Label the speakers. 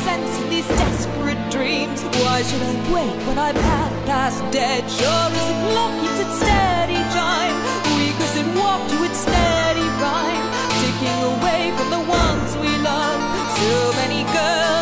Speaker 1: sense in these desperate dreams. Why should I wait when I'm half past dead? Sure as the clock keeps its steady chime, weak as it walked to its steady rhyme, ticking away from the ones we love. So many girls